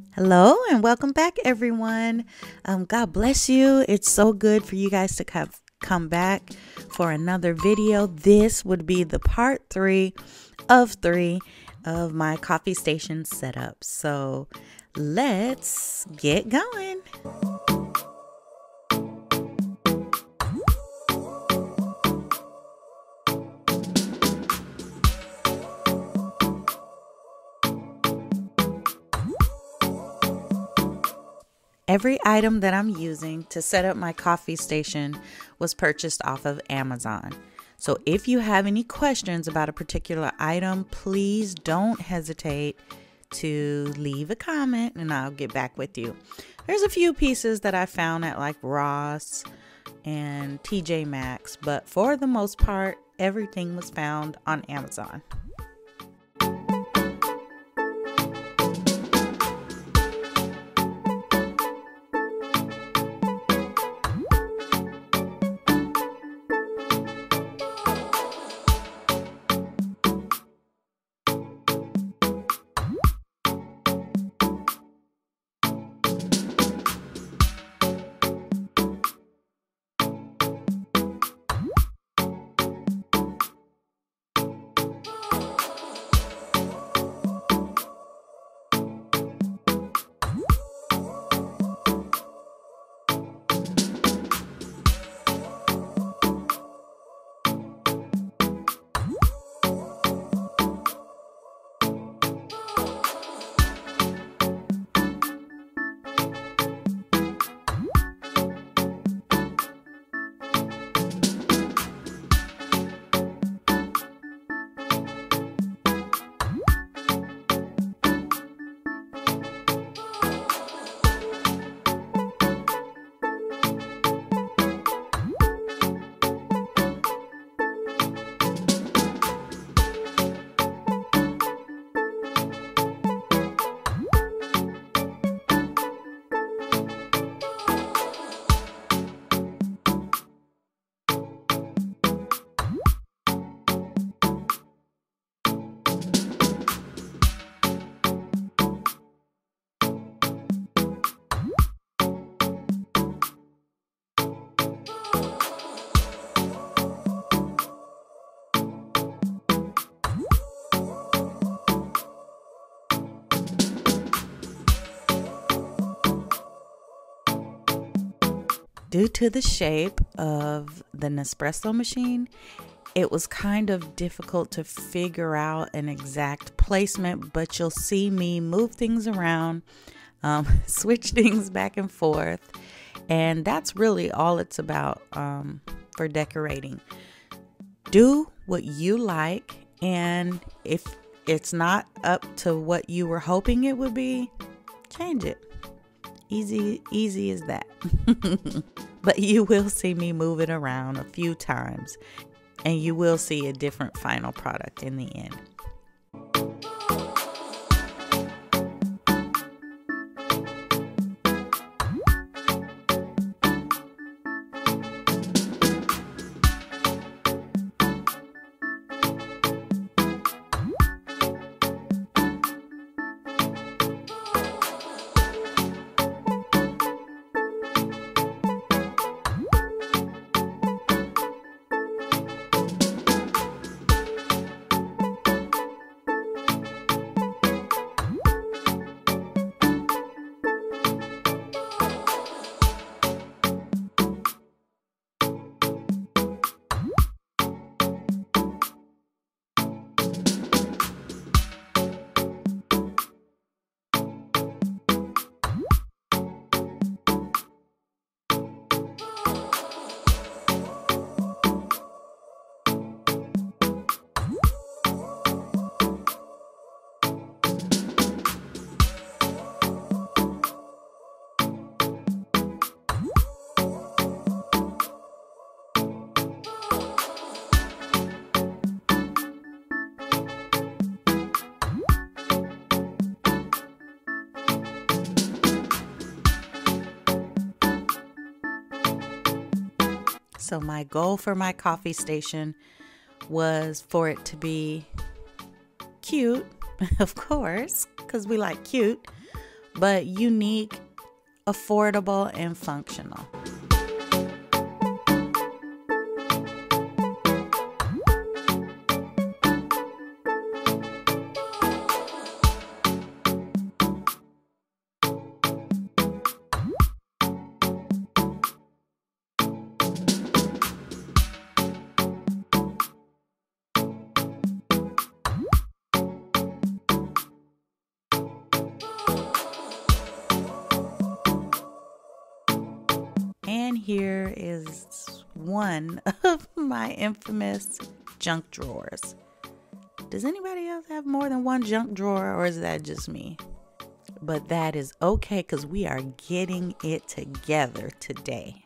Hello and welcome back, everyone. God bless you. It's so good for you guys to come back for another video. This would be the part 3 of 3 of my coffee station setup. So let's get going. Every item that I'm using to set up my coffee station was purchased off of Amazon. So if you have any questions about a particular item, please don't hesitate to leave a comment and I'll get back with you. There's a few pieces that I found at like Ross and TJ Maxx, but for the most part, everything was found on Amazon. Due to the shape of the Nespresso machine, it was kind of difficult to figure out an exact placement, but you'll see me move things around, switch things back and forth, and that's really all it's about for decorating. Do what you like, and if it's not up to what you were hoping it would be, change it. Easy as that. But you will see me move it around a few times and you will see a different final product in the end. So my goal for my coffee station was for it to be cute, of course, because we like cute, but unique, affordable, and functional. And here is one of my infamous junk drawers. Does anybody else have more than one junk drawer, or is that just me? But that is okay, because we are getting it together today.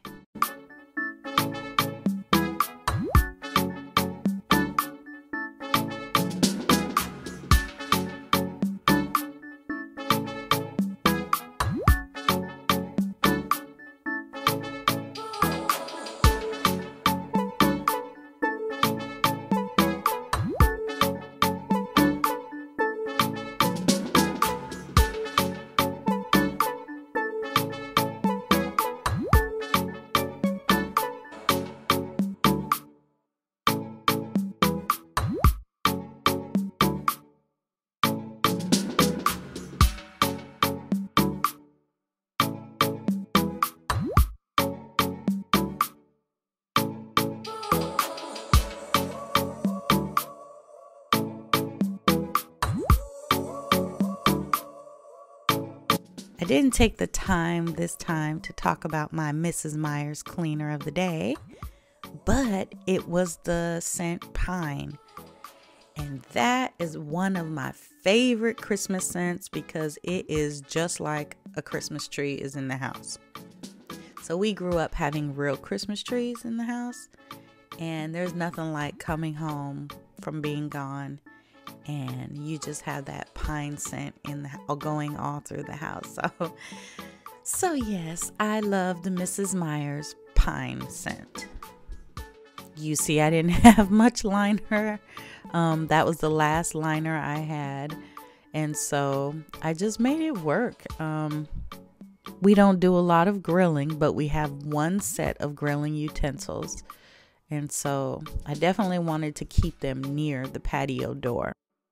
I didn't take the time this time to talk about my Mrs. Meyer's cleaner of the day, but it was the scent Pine. And that is one of my favorite Christmas scents because it is just like a Christmas tree is in the house. So we grew up having real Christmas trees in the house, and there's nothing like coming home from being gone and you just have that pine scent going all through the house. So yes, I love the Mrs. Meyer's pine scent. You see, I didn't have much liner. That was the last liner I had, and so I just made it work. We don't do a lot of grilling, but we have one set of grilling utensils, and so I definitely wanted to keep them near the patio door.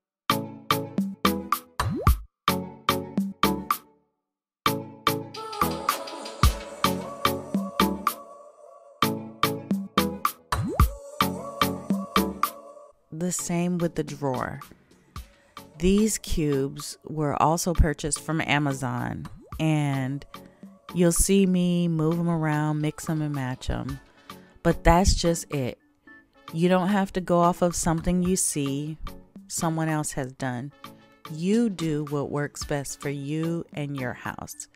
The same with the drawer. These cubes were also purchased from Amazon, and you'll see me move them around, mix them and match them. But that's just it. You don't have to go off of something you see someone else has done. You do what works best for you and your house.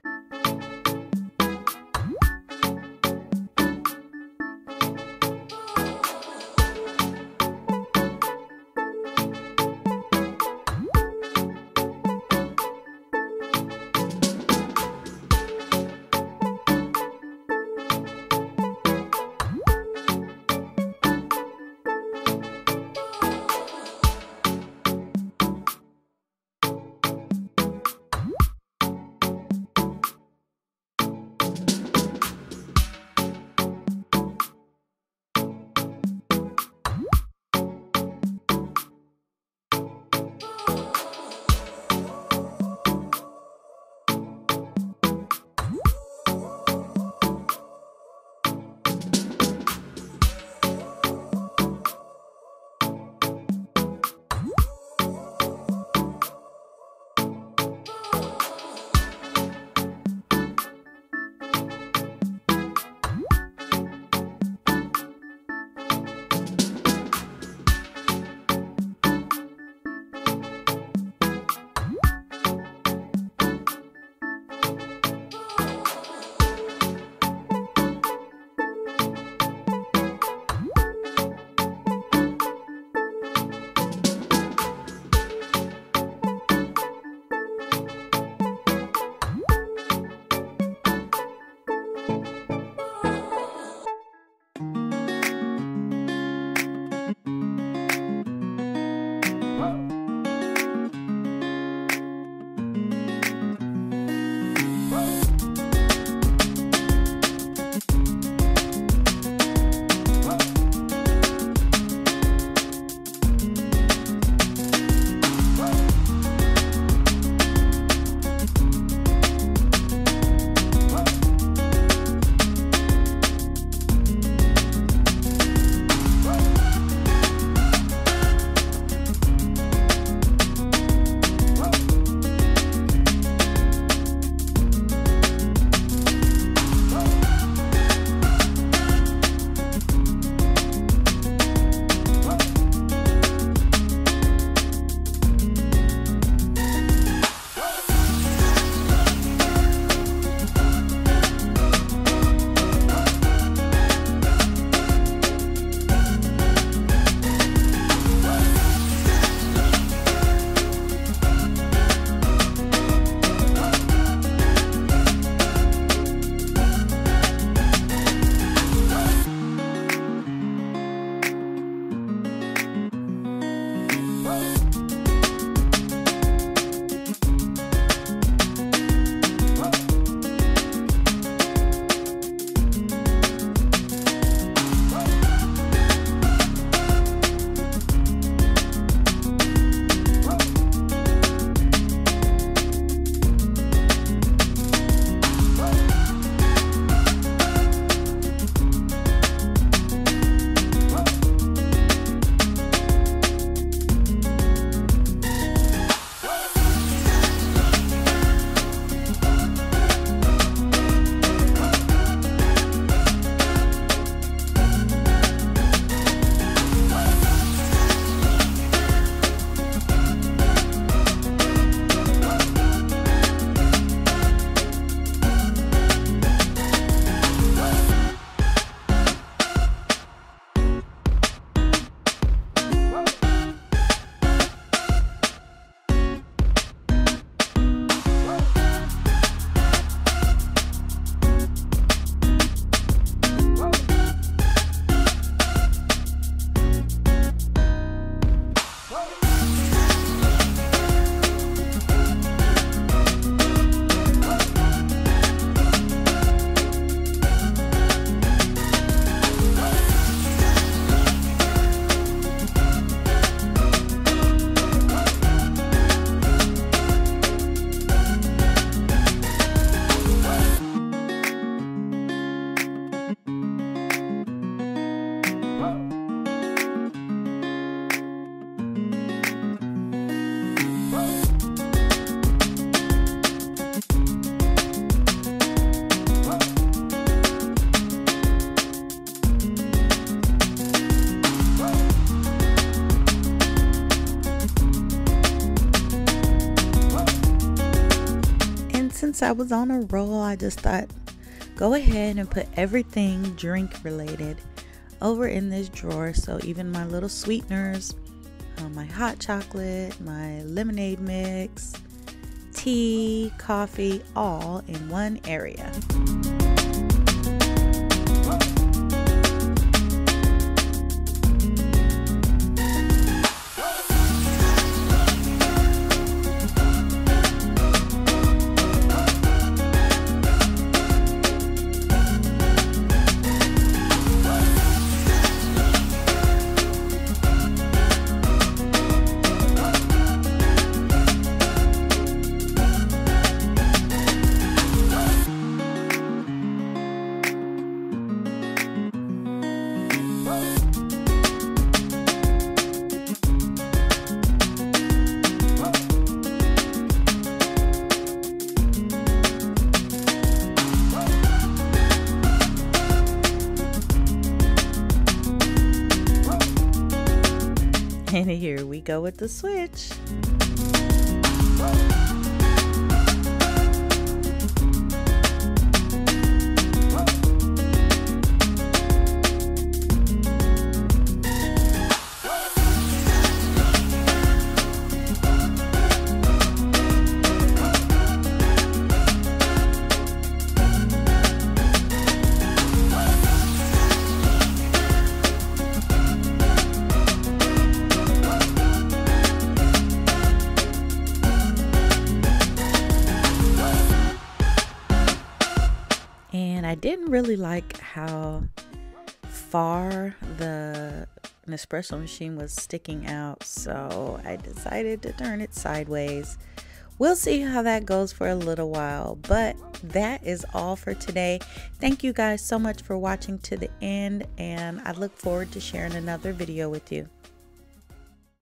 since I was on a roll, I just thought, go ahead and put everything drink related over in this drawer. So even my little sweeteners, my hot chocolate, my lemonade mix, tea, coffee, all in one area. And here we go with the switch. And I didn't really like how far the Nespresso machine was sticking out, so I decided to turn it sideways. We'll see how that goes for a little while, but that is all for today. Thank you guys so much for watching to the end, and I look forward to sharing another video with you.